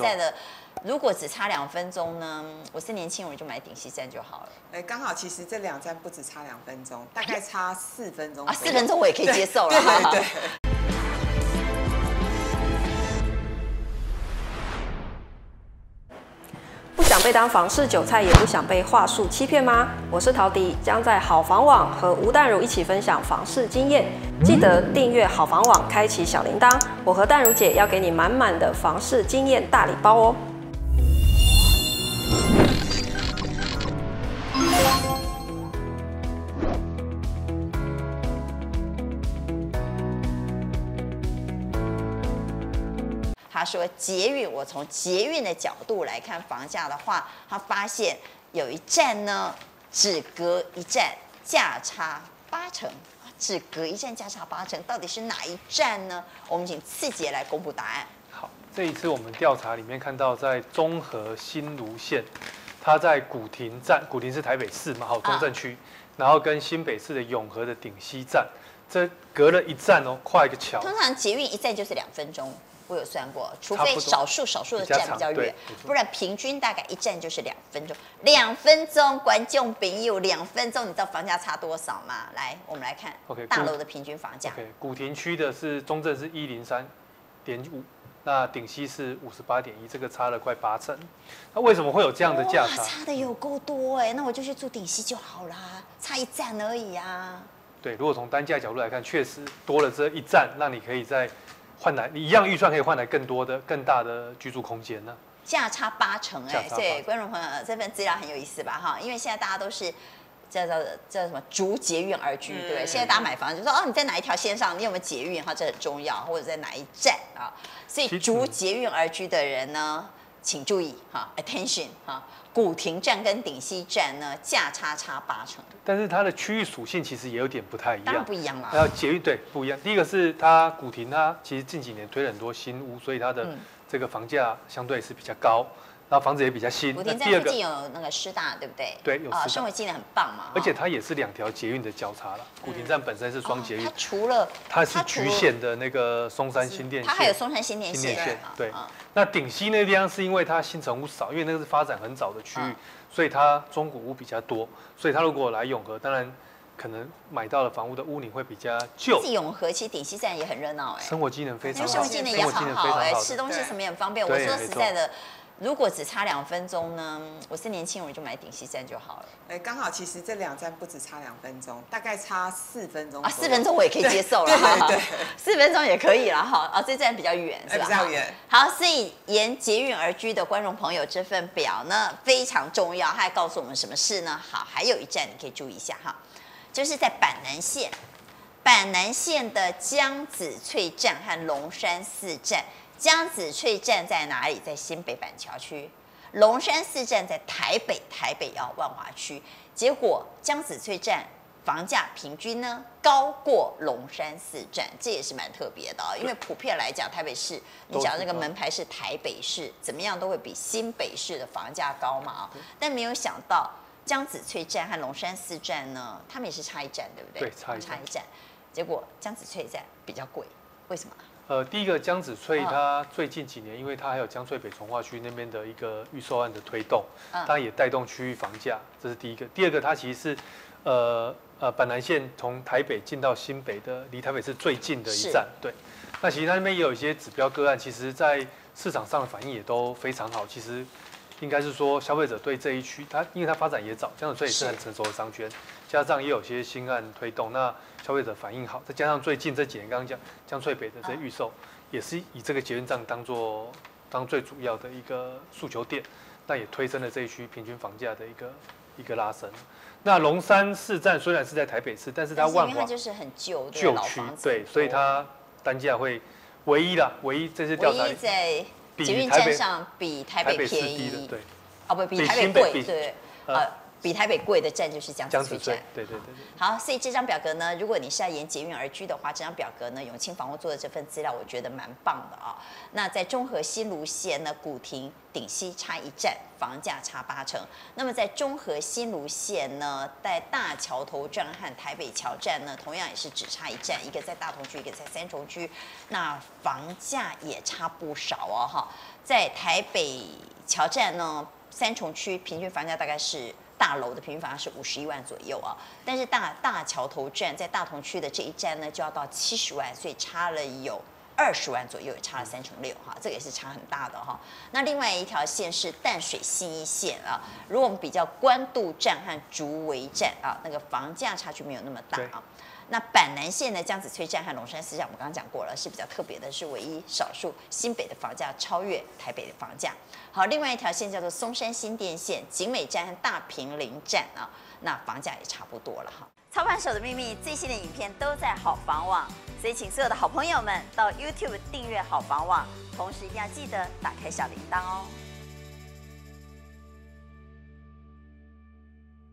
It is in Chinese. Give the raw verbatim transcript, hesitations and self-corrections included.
在的，如果只差两分钟呢，我是年轻人，我就买顶溪站就好了。 哎，刚好其实这两站不止差两分钟，大概差四分钟。 啊，四分钟我也可以接受了。 对对对。 不想被当房市韭菜，也不想被话术欺骗吗？我是陶迪，将在好房网和吴淡如一起分享房市经验。记得订阅好房网，开启小铃铛。我和淡如姐要给你满满的房市经验大礼包哦。 他说捷运，我从捷运的角度来看房价的话，他发现有一站呢，只隔一站价差八成，只隔一站价差八成，到底是哪一站呢？我们请次杰来公布答案。 好，这一次我们调查里面看到，在中和新芦线，它在古亭站，古亭是台北市嘛，好中正区，啊、然后跟新北市的永和的顶溪站，这隔了一站哦，跨一个桥。 通常捷运一站就是两分钟。我有算过，除非少数少数的站比较远，不然平均大概一站就是两分钟。两分钟，观众朋友，两分钟，你知道房价差多少吗？来，我们来看 okay, 大楼的平均房价。 OK， 古亭区的是中正是一零三点五，那顶溪是五十八点一，这个差了快八成。那为什么会有这样的价差？ 差的有够多哎，那我就去住顶溪就好啦，差一站而已啊。 对，如果从单价角度来看，确实多了这一站，让你可以在换来你一样预算可以换来更多的、更大的居住空间呢？ 价差八成哎，所以观众朋友这份资料很有意思吧？哈，因为现在大家都是叫叫叫什么逐捷运而居，对不对？现在大家买房就说哦，你在哪一条线上，你有没有捷运？哈，这很重要，或者在哪一站啊？所以逐捷运而居的人呢，请注意哈 ，attention 哈。古亭站跟顶溪站呢，价差差八成， 但是它的区域属性其实也有点不太一样， 当然不一样啦。 还有捷运对不一样，第一个是它古亭，它其实近几年推了很多新屋，所以它的这个房价相对是比较高，然后房子也比较新。 古亭站附近有那个师大，对不对？ 对，有师大， 生活机能很棒嘛。 而且它也是两条捷运的交叉了。古亭站本身是双捷运， 它除了它是局限的那个松山新店线， 它还有松山新店线。 对，那顶溪那地方是因为它新成屋少，因为那个是发展很早的区域。所以它中古屋比较多，所以它如果来永和，当然可能买到的房屋的屋龄会比较旧。 是永和，其实顶溪站也很热闹哎， 生活机能非常好， 生活机能也好好哎，吃东西什么也很方便。我说实在的，如果只差两分钟呢，我是年轻人，我就买顶溪站就好了。 哎，刚好其实这两站不止差两分钟，大概差四分钟。 啊，四分钟我也可以接受了， 对对， 四分钟也可以了哈。啊，这站比较远是吧？ 比较远。 好，所以沿捷运而居的观众朋友，这份表呢非常重要，它还告诉我们什么事呢？好，还有一站你可以注意一下哈，就是在板南线，板南线的江子翠站和龙山寺站。江子翠站在哪里？在新北板桥区。龙山寺站在台北，台北要万华区。结果江子翠站房价平均呢高过龙山寺站，这也是蛮特别的、哦。因为普遍来讲，台北市你讲那个门牌是台北市，怎么样都会比新北市的房价高嘛啊、哦。但没有想到江子翠站和龙山寺站呢，他们也是差一站，对不对？ 对，差一站。 差一站。结果江子翠站比较贵，为什么？ 呃，第一个江子翠，它最近几年，因为它还有江翠北从化区那边的一个预售案的推动，它也带动区域房价，这是第一个。第二个，它其实是呃呃板南线从台北进到新北的，离台北市最近的一站。对，那其实它那边也有一些指标个案，其实在市场上的反应也都非常好。其实应该是说消费者对这一区，它因为它发展也早，江子翠也是很成熟的商圈，加上也有些新案推动，那消费者反应好，再加上最近这几年刚刚讲江翠北的这些预售，也是以这个捷运站当做当最主要的一个诉求点，那也推升了这一区平均房价的一个一个拉升。那龙山寺站虽然是在台北市，但是它万华它就是很旧旧区，对，所以它单价会唯一啦，唯一这次调查里在捷运站上比台北便宜， 对， 哦不比台北贵，对，呃。 比台北贵的站就是江子翠站。 对对对对。 好，所以这张表格呢，如果你是要沿捷运而居的话，这张表格呢，永庆房屋做的这份资料，我觉得蛮棒的啊。那在中和新芦线呢，古亭、顶溪差一站，房价差八成。那么在中和新芦线呢，在大桥头站和台北桥站呢，同样也是只差一站，一个在大同区，一个在三重区，那房价也差不少哦哈。在台北桥站呢，三重区平均房价大概是大楼的平均房价是五十一万左右啊，但是大大桥头站在大同区的这一站呢，就要到七十万，所以差了有二十万左右，也差了三成六哈，这个也是差很大的哈。那另外一条线是淡水信义线啊，如果我们比较关渡站和竹围站啊，那个房价差距没有那么大啊。那板南线的江子翠站和龙山寺站，我们刚刚讲过了，是比较特别的，是唯一少数新北的房价超越台北的房价。好，另外一条线叫做松山新店线，景美站和大平林站啊，那房价也差不多了哈。操盘手的秘密最新的影片都在好房网，所以请所有的好朋友们到 YouTube 订阅好房网，同时一定要记得打开小铃铛哦。